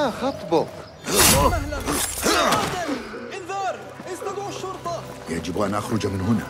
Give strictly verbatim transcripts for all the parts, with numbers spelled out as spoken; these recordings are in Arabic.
ما خطبك؟ مهلا. انذار، استدعوا الشرطة. يجب أن أخرج من هنا.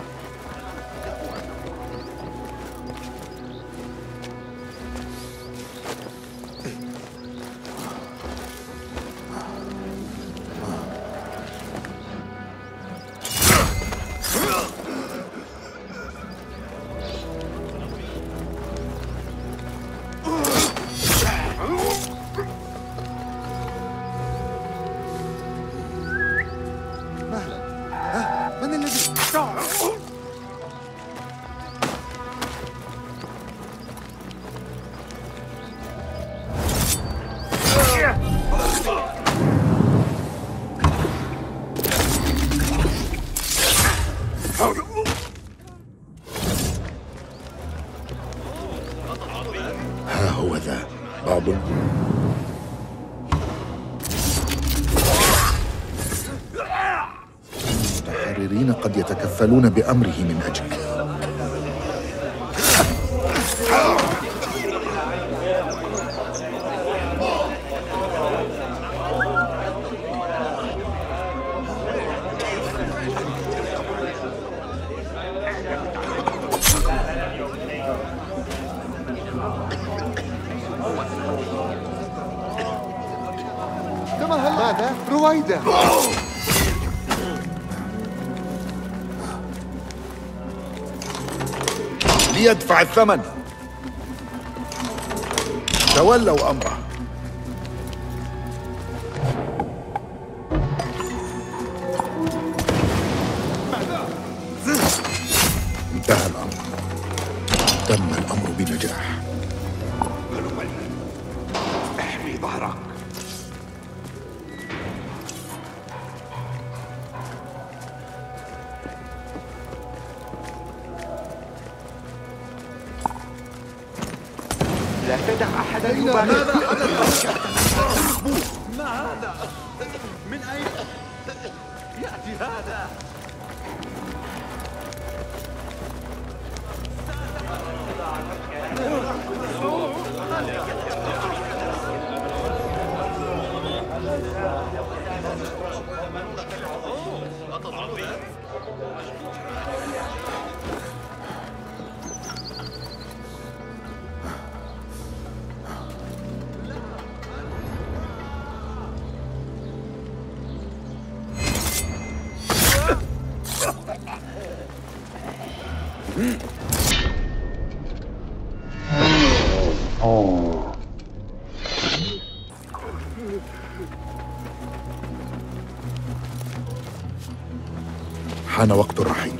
ها هو ذا باب. المتحررين قد يتكفلون بأمره من أجلك. ماذا؟ رويدا. ليدفع الثمن. تولوا أمره. انتهى الأمر. تم الأمر بنجاح. احمي ظهرك. لا تدع أحدا يبالغ. ماذا حدث؟ ما هذا؟ من أين يأتي هذا؟ حان وقت الرحيل.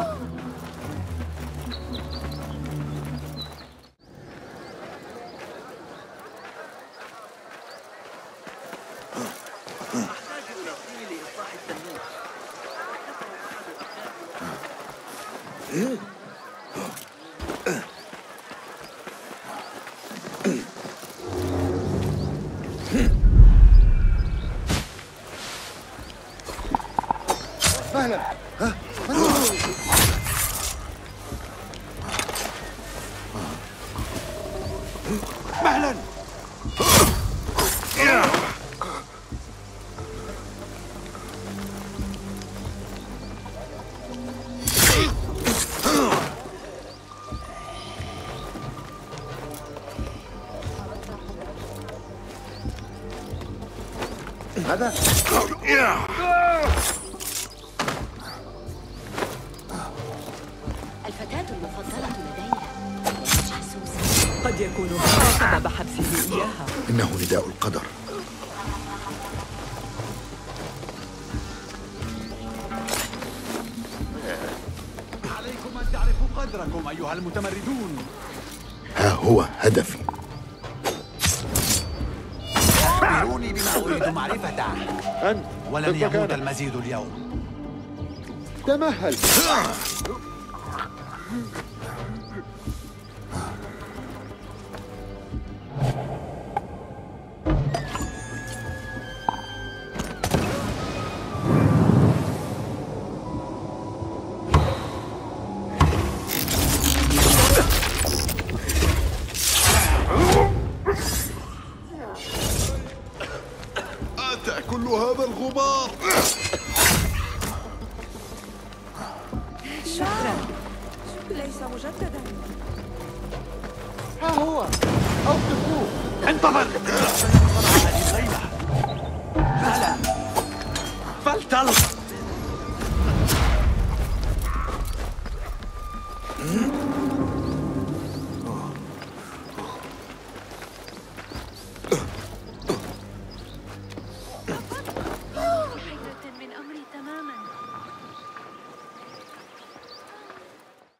مهلا. مهلا. هذا الفتاة المفضلة لدينا جاسوسة. قد يكون هذا سبب حبسه إياها. إنه نداء القدر. عليكم أن تعرفوا قدركم أيها المتمردون. ها هو هدفي. أخبروني بما أريد معرفته. أنت ولن يموت المزيد اليوم. تمهل. كل هذا الغبار؟ شكرا. ليس مجددا. ها هو، أوقفوه. انتظر. هذه الخيمة. هلا. فلتلق.